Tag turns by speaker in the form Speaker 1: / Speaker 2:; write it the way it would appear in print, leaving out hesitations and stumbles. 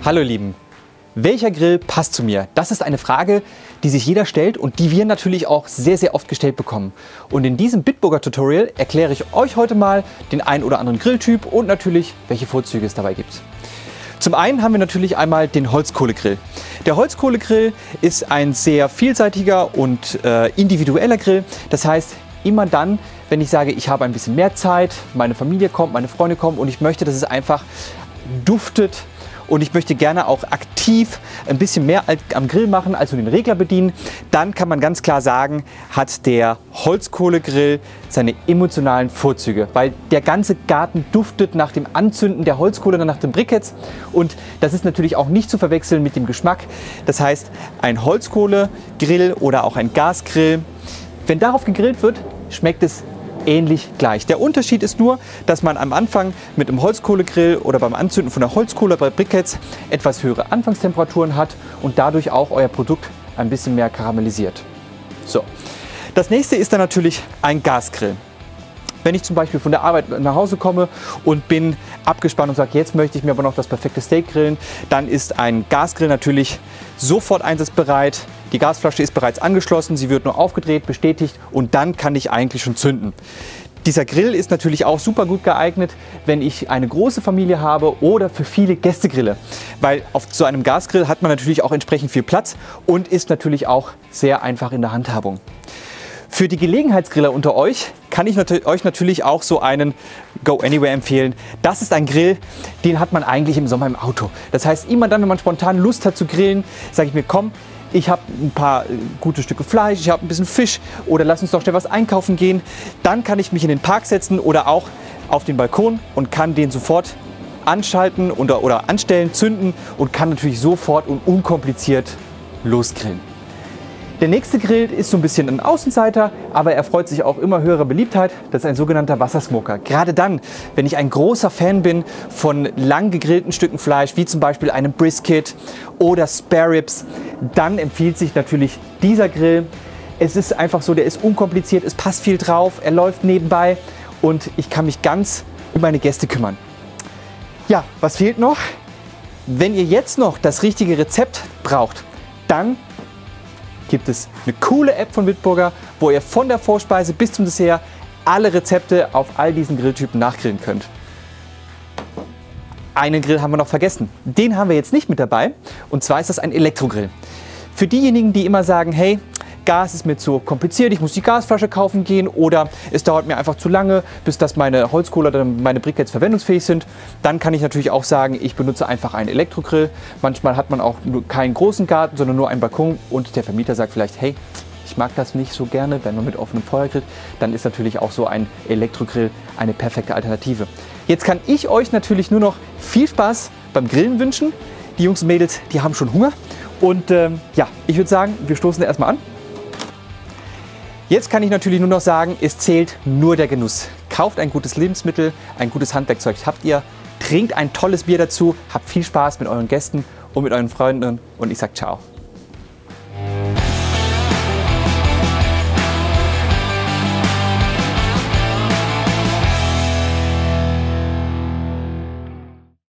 Speaker 1: Hallo ihr Lieben, welcher Grill passt zu mir? Das ist eine Frage, die sich jeder stellt und die wir natürlich auch sehr, sehr oft gestellt bekommen. Und in diesem Bitburger Tutorial erkläre ich euch heute mal den ein oder anderen Grilltyp und natürlich, welche Vorzüge es dabei gibt. Zum einen haben wir natürlich einmal den Holzkohlegrill. Der Holzkohlegrill ist ein sehr vielseitiger und individueller Grill. Das heißt, immer dann, wenn ich sage, ich habe ein bisschen mehr Zeit, meine Familie kommt, meine Freunde kommen und ich möchte, dass es einfach duftet und ich möchte gerne auch aktiv ein bisschen mehr am Grill machen, als nur den Regler bedienen, dann kann man ganz klar sagen, hat der Holzkohlegrill seine emotionalen Vorzüge, weil der ganze Garten duftet nach dem Anzünden der Holzkohle oder nach den Briketts und das ist natürlich auch nicht zu verwechseln mit dem Geschmack. Das heißt, ein Holzkohlegrill oder auch ein Gasgrill, wenn darauf gegrillt wird, schmeckt es ähnlich gleich. Der Unterschied ist nur, dass man am Anfang mit einem Holzkohlegrill oder beim Anzünden von der Holzkohle bei Briketts etwas höhere Anfangstemperaturen hat und dadurch auch euer Produkt ein bisschen mehr karamellisiert. So. Das nächste ist dann natürlich ein Gasgrill. Wenn ich zum Beispiel von der Arbeit nach Hause komme und bin abgespannt und sage, jetzt möchte ich mir aber noch das perfekte Steak grillen, dann ist ein Gasgrill natürlich sofort einsatzbereit. Die Gasflasche ist bereits angeschlossen, sie wird nur aufgedreht, bestätigt und dann kann ich eigentlich schon zünden. Dieser Grill ist natürlich auch super gut geeignet, wenn ich eine große Familie habe oder für viele Gästegrille. Weil auf so einem Gasgrill hat man natürlich auch entsprechend viel Platz und ist natürlich auch sehr einfach in der Handhabung. Für die Gelegenheitsgriller unter euch kann ich euch natürlich auch so einen Go Anywhere empfehlen. Das ist ein Grill, den hat man eigentlich im Sommer im Auto. Das heißt, immer dann, wenn man spontan Lust hat zu grillen, sage ich mir, komm, ich habe ein paar gute Stücke Fleisch, ich habe ein bisschen Fisch oder lass uns doch schnell was einkaufen gehen. Dann kann ich mich in den Park setzen oder auch auf den Balkon und kann den sofort anschalten oder anstellen, zünden und kann natürlich sofort und unkompliziert losgrillen. Der nächste Grill ist so ein bisschen ein Außenseiter, aber er freut sich auch immer höherer Beliebtheit. Das ist ein sogenannter Wassersmoker. Gerade dann, wenn ich ein großer Fan bin von lang gegrillten Stücken Fleisch, wie zum Beispiel einem Brisket oder Spare Ribs, dann empfiehlt sich natürlich dieser Grill. Es ist einfach so, der ist unkompliziert, es passt viel drauf, er läuft nebenbei und ich kann mich ganz um meine Gäste kümmern. Ja, was fehlt noch? Wenn ihr jetzt noch das richtige Rezept braucht, dann gibt es eine coole App von Bitburger, wo ihr von der Vorspeise bis zum Dessert alle Rezepte auf all diesen Grilltypen nachgrillen könnt. Einen Grill haben wir noch vergessen. Den haben wir jetzt nicht mit dabei und zwar ist das ein Elektrogrill. Für diejenigen, die immer sagen, hey, Gas ist mir zu kompliziert, ich muss die Gasflasche kaufen gehen oder es dauert mir einfach zu lange, bis dass meine Holzkohle oder meine Briketts verwendungsfähig sind, dann kann ich natürlich auch sagen, ich benutze einfach einen Elektrogrill. Manchmal hat man auch nur keinen großen Garten, sondern nur einen Balkon und der Vermieter sagt vielleicht, hey, ich mag das nicht so gerne, wenn man mit offenem Feuer grillt, dann ist natürlich auch so ein Elektrogrill eine perfekte Alternative. Jetzt kann ich euch natürlich nur noch viel Spaß beim Grillen wünschen. Die Jungs und Mädels, die haben schon Hunger und ja, ich würde sagen, wir stoßen erstmal an. Jetzt kann ich natürlich nur noch sagen, es zählt nur der Genuss. Kauft ein gutes Lebensmittel, ein gutes Handwerkzeug habt ihr, trinkt ein tolles Bier dazu, habt viel Spaß mit euren Gästen und mit euren Freunden und ich sage ciao.